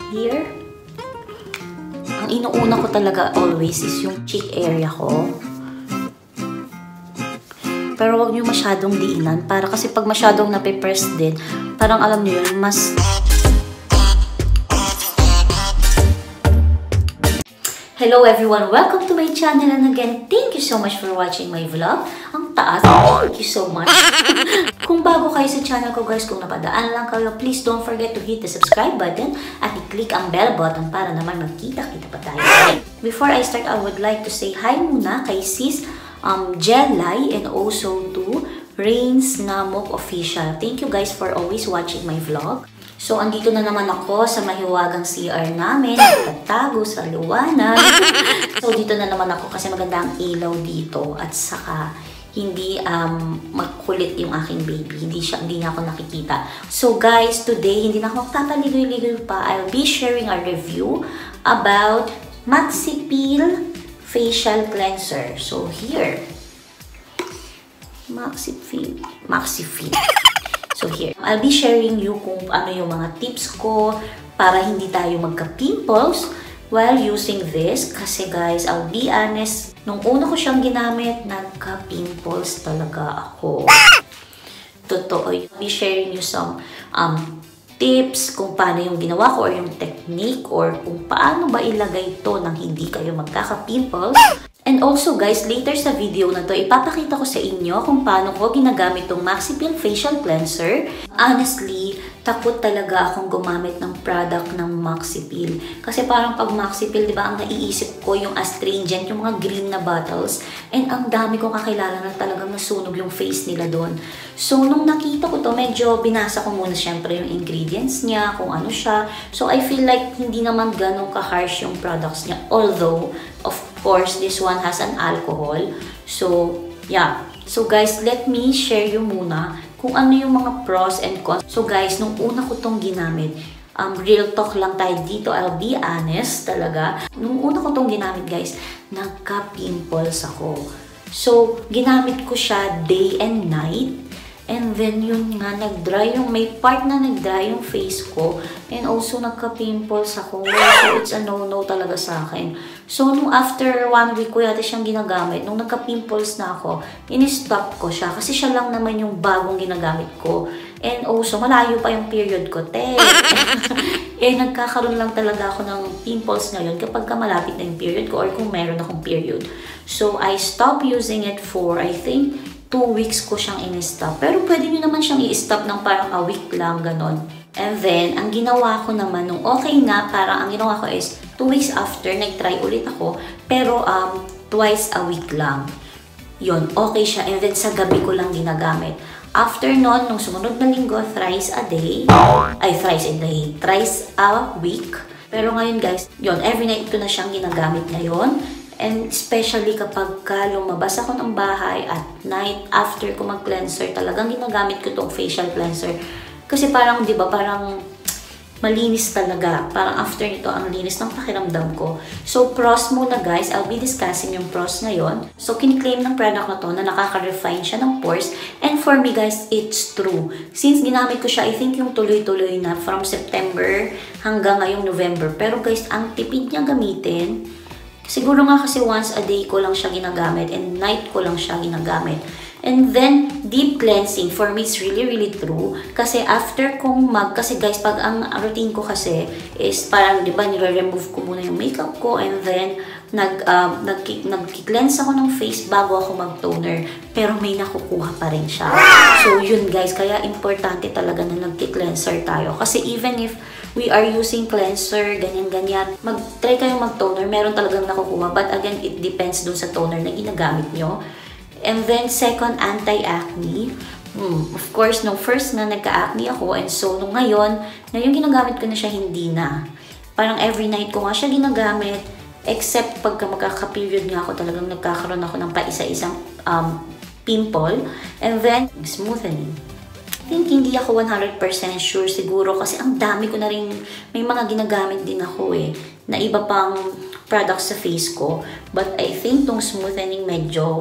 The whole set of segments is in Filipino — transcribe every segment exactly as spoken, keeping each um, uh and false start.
here. Ang inuuna ko talaga always is yung cheek area ko. Pero wag nyo masyadong diinan. Para kasi pag masyadong nape-press din, parang alam nyo yun, mas... Hello everyone! Welcome to my channel and again, thank you so much for watching my vlog. Ang taas, thank you so much. Kung bago kayo sa channel ko guys, kung napadaan lang kayo, please don't forget to hit the subscribe button at i-click ang bell button para naman magkita-kita pa tayo. Before I start, I would like to say hi muna kay sis um, Jelay and also to Rains Namok Official. Thank you guys for always watching my vlog. So, andito na naman ako sa mahiwagang C R namin, nagtatago sa liwanag. So, dito na naman ako kasi maganda ang ilaw dito at saka hindi um, magkulit yung aking baby. Hindi siya, hindi niya ako nakikita. So, guys, today, hindi na ako magtataligoy-ligoy pa. I'll be sharing a review about Maxipil Facial Cleanser. So, here. Maxipil. Maxipil. So here, I'll be sharing you kung ano yung mga tips ko para hindi tayo magka-pimples while using this. Kasi guys, I'll be honest, nung una ko siyang ginamit, nagka-pimples talaga ako. Totoo. I'll be sharing you some um, tips kung paano yung ginawa ko or yung technique or kung paano ba ilagay ito nang hindi kayo magkaka-pimples. And also guys, later sa video na to, ipapakita ko sa inyo kung paano ko ginagamit tong Maxipil Facial Cleanser. Honestly, takot talaga akong gumamit ng product ng Maxipil. Kasi parang pag Maxipil, di ba, ang naiisip ko yung astringent, yung mga green na bottles. And ang dami kong kakilala na talagang nasunog yung face nila doon. So, nung nakita ko to, medyo binasa ko muna syempre yung ingredients niya, kung ano siya. So, I feel like hindi naman ganun ka-harsh yung products niya. Although, of course, this one has an alcohol. So, yeah. So, guys, let me share you muna kung ano yung mga pros and cons. So, guys, nung una ko tong ginamit, um, real talk lang tayo dito. I'll be honest talaga. Nung una ko tong ginamit, guys, nagka-pimples ako. So, ginamit ko siya day and night. And then, yun nga, nag-dry yung, may part na nag-dry yung face ko. And also, nagka-pimples ako. So, it's a no-no talaga sa akin. So, nung after one week ko yata siyang ginagamit, nung nagka-pimples na ako, in-stop ko siya. Kasi siya lang naman yung bagong ginagamit ko. And also, malayo pa yung period ko, te. Eh, nagkakaroon lang talaga ako ng pimples ngayon kapag ka malapit na yung period ko or kung meron akong period. So, I stopped using it for, I think, two weeks ko siyang in-stop. Pero pwede nyo naman siyang i-stop ng parang a week lang, ganon. And then, ang ginawa ko naman, nung okay na, parang ang ginawa ko is, two weeks after, nag-try ulit ako, pero um, twice a week lang. Yun, okay siya. And then, sa gabi ko lang ginagamit. After nun, nung sumunod na linggo, thrice a day, ay, thrice a day, thrice a week. Pero ngayon, guys, yun, every night ko na siyang ginagamit ngayon. And especially kapag ka lumabas ako ng bahay at night after ko mag-cleanser, talagang ginagamit ko tong facial cleanser. Kasi parang, di ba, parang malinis talaga. Parang after nito, ang linis ng pakiramdam ko. So, pros muna guys. I'll be discussing yung pros ngayon. So, kiniklaim ng product na to na nakaka-refine siya ng pores. And for me guys, it's true. Since ginamit ko siya, I think yung tuloy-tuloy na from September hanggang ngayong November. Pero guys, ang tipid niya gamitin. Siguro nga kasi once a day ko lang siya ginagamit and night ko lang siya ginagamit. And then, deep cleansing, for me, it's really, really true. Kasi after kong mag, kasi guys, pag ang routine ko kasi is parang, di ba, nire-remove ko muna yung makeup ko and then, nag, uh, nag-cleanse ako ng face bago ako mag-toner. Pero may nakukuha pa rin siya. So, yun guys, kaya importante talaga na nag-cleanser tayo. Kasi even if we are using cleanser, ganyan-ganyan, mag-try kayo mag-toner, meron talagang nakukuha. But again, it depends dun sa toner na ginagamit nyo. And then, second, anti-acne. Hmm, of course, nung first na nagka-acne ako, and so, nung ngayon, ngayon ginagamit ko na siya, hindi na. Parang every night ko nga siya ginagamit, except pagka magkaka-period nga ako, talagang nagkakaroon ako ng paisa-isang um, pimple. And then, smoothening. I think hindi ako one hundred percent sure siguro kasi ang dami ko na rin, may mga ginagamit din ako eh, na iba pang products sa face ko. But I think tong smoothening medyo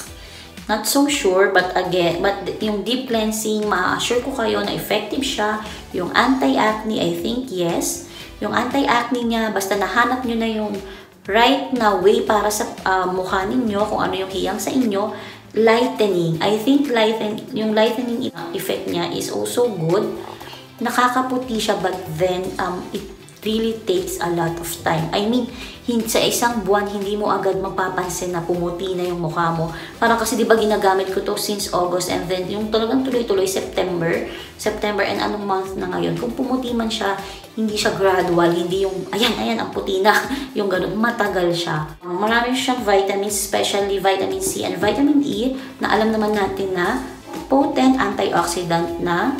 not so sure, but again, but yung deep cleansing, ma-assure ko kayo na effective siya. Yung anti-acne, I think yes. yung anti-acne niya, basta nahanap nyo na yung right na way para sa uh, mukha ninyo, kung ano yung hiyang sa inyo, lightening. I think lighten, yung lightening effect niya is also good. Nakakaputi siya, but then um, it really takes a lot of time. I mean, sa isang buwan, hindi mo agad mapapansin na pumuti na yung mukha mo. Parang kasi di ba ginagamit ko to since August, and then yung talagang tuloy-tuloy September, September and anong month na ngayon. Kung pumuti man siya, hindi siya gradual, hindi yung, ayan, ayan, ang puti na, yung ganun, matagal siya. Marami siyang vitamins, especially vitamin C and vitamin E, na alam naman natin na potent antioxidant na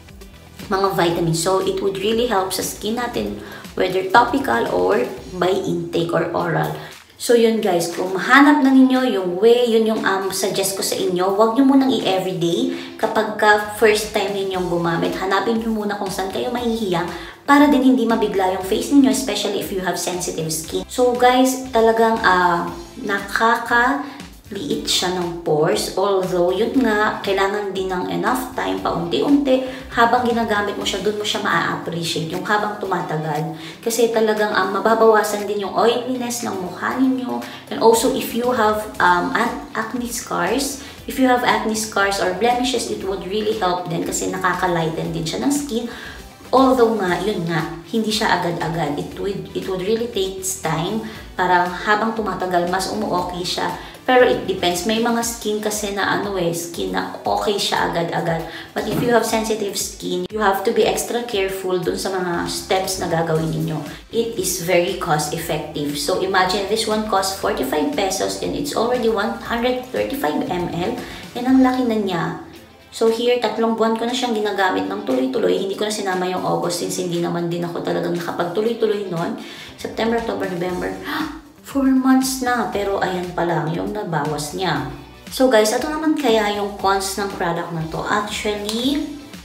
mga vitamins. So, it would really help sa skin natin, whether topical or by intake or oral. So, yun guys, kung mahanap na ninyo yung way, yun yung um, suggest ko sa inyo, huwag nyo munang i-everyday. Kapag ka first time ninyong gumamit, hanapin nyo muna kung saan kayo mahihiyang para din hindi mabigla yung face ninyo, especially if you have sensitive skin. So, guys, talagang uh, nakaka liit siya ng pores, although yun nga, kailangan din ng enough time, paunti-unti, habang ginagamit mo siya, dun mo siya ma-appreciate, yung habang tumatagal. Kasi talagang um, mababawasan din yung oiliness ng mukha ninyo. And also, if you have um, acne scars, if you have acne scars or blemishes, it would really help din kasi nakaka-lighten din siya ng skin. Although nga, yun nga, hindi siya agad-agad. It would, it would really takes time para habang tumatagal, mas umu-okay siya. Pero it depends. May mga skin kasi na ano eh, skin na okay siya agad-agad. But if you have sensitive skin, you have to be extra careful dun sa mga steps na gagawin ninyo. It is very cost-effective. So imagine this one costs forty-five pesos and it's already one hundred thirty-five milliliters. And ang laki na niya. So here, tatlong buwan ko na siyang ginagamit ng tuloy-tuloy. Hindi ko na sinama yung August since hindi naman din ako talagang nakapagtuloy-tuloy noon. September, October, November. four months na, pero ayan pa lang yung nabawas niya. So guys, ito naman kaya yung cons ng product na to. Actually,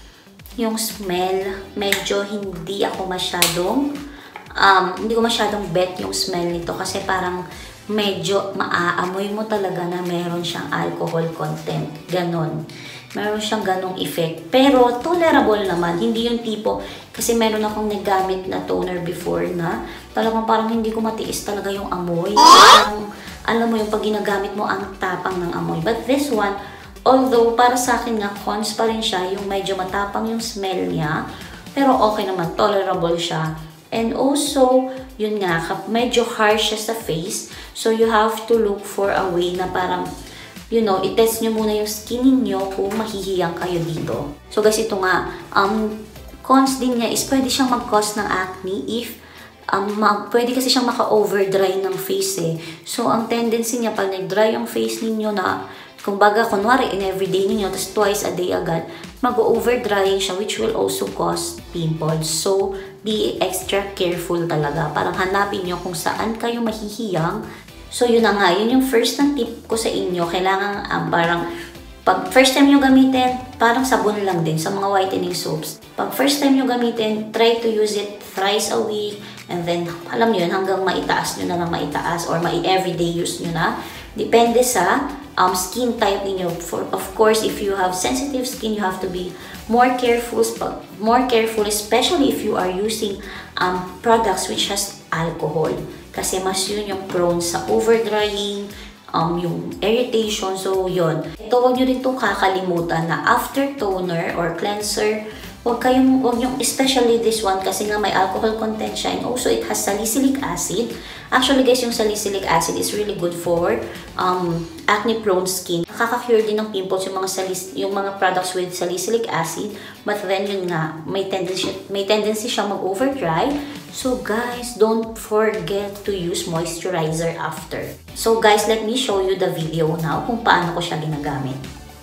yung smell, medyo hindi ako masyadong, um, hindi ko masyadong bet yung smell nito kasi parang medyo maaamoy mo talaga na meron siyang alcohol content. Ganon. Meron siyang ganong effect. Pero tolerable naman. Hindi yung tipo, kasi meron akong nagamit na toner before na talagang parang hindi ko matiis talaga yung amoy. Parang, alam mo yung pag ginagamit mo ang tapang ng amoy. But this one, although para sa akin nga cons pa rin siya, yung medyo matapang yung smell niya, pero okay naman, tolerable siya. And also, yun nga, medyo harsh siya sa face. So you have to look for a way na parang, you know, i-test nyo muna yung skin ninyo kung mahihiyang kayo dito. So guys, ito nga, um, cons din niya is pwede siyang mag-cause ng acne if, um, mag, pwede kasi siyang maka-overdry ng face eh. So ang tendency niya, pag nag-dry yung face ninyo na, kung baga, kunwari, in everyday ninyo, tapos twice a day agad, mag-overdrying siya, which will also cause pimples. So, be extra careful talaga. Parang hanapin nyo kung saan kayo mahihiyang. So, yun na nga. Yun yung first na tip ko sa inyo. Kailangan um, parang, pag first time nyo gamitin, parang sabon lang din sa mga whitening soaps. Pag first time nyo gamitin, try to use it thrice a week. And then, alam nyo yun, hanggang maitaas nyo na lang maitaas or ma-everyday use nyo na. Depende sa um, skin type niyo. For, of course, if you have sensitive skin, you have to be more careful, more careful, especially if you are using um, products which has alcohol. Kasi mas yun yung prone sa overdrying, um, yung irritation. So, yun. Ito, huwag nyo rin itong kakalimutan na after toner or cleanser, Huwag kayong, huwag yung, especially this one kasi nga may alcohol content siya and also it has salicylic acid. Actually guys, yung salicylic acid is really good for um, acne-prone skin. Nakaka-cure din ng pimples yung mga, salis, yung mga products with salicylic acid. But then yun nga, may tendency, may tendency siya mag-overdry. So guys, don't forget to use moisturizer after. So guys, let me show you the video now kung paano ko siya ginagamit.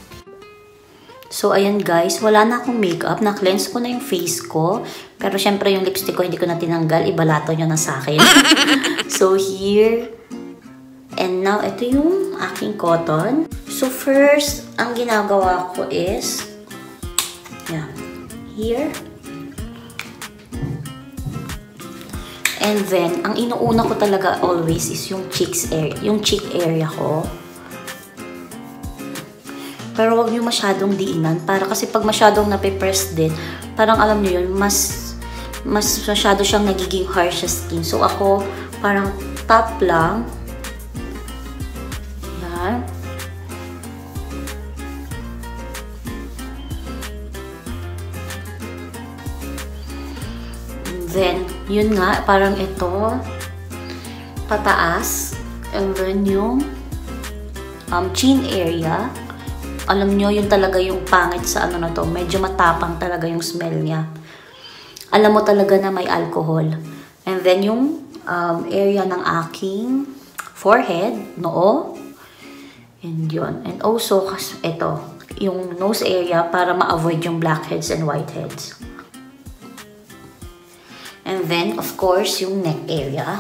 So, ayan guys, wala na akong makeup. Na-cleanse ko na yung face ko. Pero syempre yung lipstick ko hindi ko na tinanggal. Ibalato nyo na sa akin. So, here. And now, ito yung aking cotton. So, first, ang ginagawa ko is, yan, here. And then, ang inuuna ko talaga always is yung cheeks area, yung cheek area ko. Pero wag nyo masyadong diinan. Para kasi pag masyadong napipress din, parang alam nyo yun, mas, mas masyado siyang nagiging harsh sa skin. So ako, parang top lang. Yan. Then, yun nga, parang ito, pataas. And then yung um, chin area. Alam nyo, yun talaga yung pangit sa ano na to. Medyo matapang talaga yung smell niya. Alam mo talaga na may alcohol. And then yung um, area ng aking forehead, noo. And yun. And also, ito, yung nose area para ma-avoid yung blackheads and whiteheads. And then, of course, yung neck area.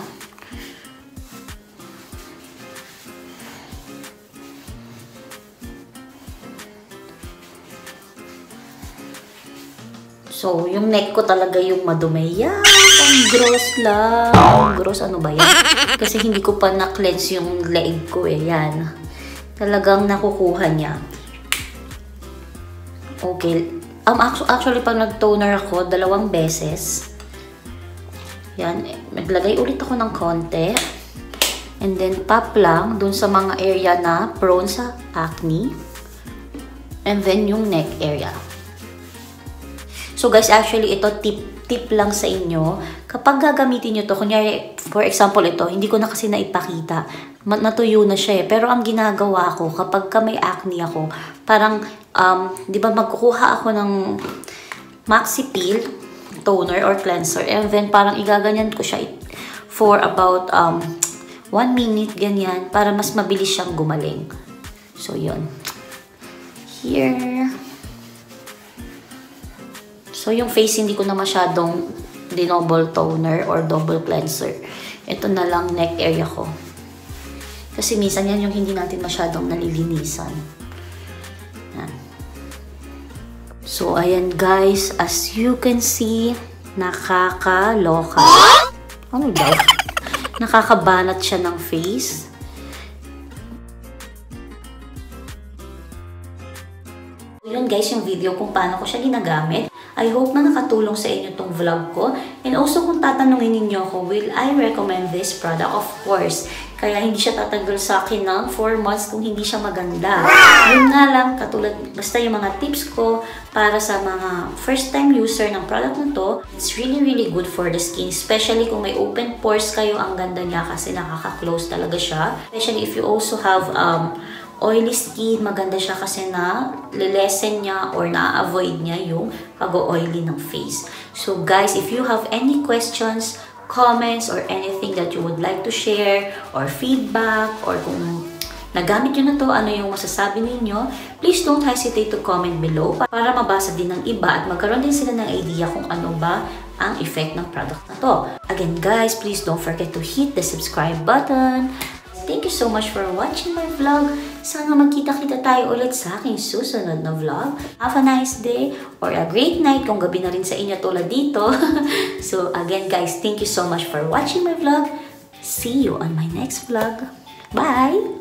So, yung neck ko talaga yung madumi. Yan! Ang gross lang. Ang gross, ano ba yan? Kasi hindi ko pa na-cleanse yung leg ko eh. Yan. Talagang nakukuha niya. Okay. Um, actually, pag nag-toner ako, dalawang beses. Yan, naglagay ulit ako ng konti. And then, pop lang dun sa mga area na prone sa acne. And then, yung neck area. So, guys, actually, ito tip, tip lang sa inyo. Kapag gagamitin nyo to, kunyari, for example, ito, hindi ko na kasi naipakita. Natuyo na siya eh. Pero ang ginagawa ko, kapag ka may acne ako, parang, um, di ba, magkukuha ako ng Maxi Peel, toner or cleanser, and then parang igaganyan ko siya for about um, one minute, ganyan, para mas mabilis siyang gumaling. So, yun. Here. So, yung face, hindi ko na masyadong dinoble toner or double cleanser. Ito na lang neck area ko. Kasi minsan yan yung hindi natin masyadong nalilinisan. Yan. So, ayan guys, as you can see, nakakaloka. Ano daw? Nakakabanat siya ng face. Yun guys, yung video kung paano ko siya ginagamit. I hope na nakatulong sa inyo tong vlog ko. And also kung tatanungin ninyo ako, will I recommend this product? Of course. Kaya hindi siya tatagal sa akin ng four months kung hindi siya maganda. Yun nga lang, katulad, basta yung mga tips ko para sa mga first time user ng product na to, it's really really good for the skin. Especially kung may open pores kayo, ang ganda niya kasi nakaka-close talaga siya. Especially if you also have um, oily skin, maganda siya kasi na lilesen niya or na-avoid niya yung pag-oily ng face. So guys, if you have any questions, comments, or anything that you would like to share, or feedback, or kung nagamit nyo na to, ano yung masasabi ninyo, please don't hesitate to comment below para mabasa din ng iba at magkaroon din sila ng idea kung ano ba ang effect ng product na to. Again guys, please don't forget to hit the subscribe button. Thank you so much for watching my vlog. Sana magkita-kita tayo ulit sa aking susunod na vlog. Have a nice day or a great night kung gabi na rin sa inyo tulad dito. So again guys, thank you so much for watching my vlog. See you on my next vlog. Bye!